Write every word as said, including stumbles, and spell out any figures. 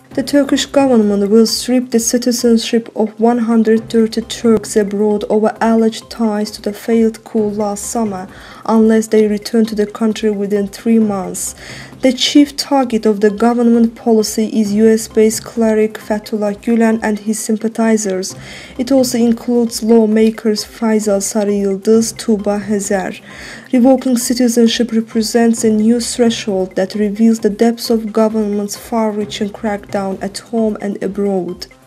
The Turkish government will strip the citizenship of one hundred thirty Turks abroad over alleged ties to the failed coup last summer, unless they return to the country within three months. The chief target of the government policy is U S-based cleric Fethullah Gülen and his sympathizers. It also includes lawmakers Faisal Sarıyıldız, Tuğba Hezer. Revoking citizenship represents a new threshold that reveals the depths of government's far-reaching crackdown at home and abroad.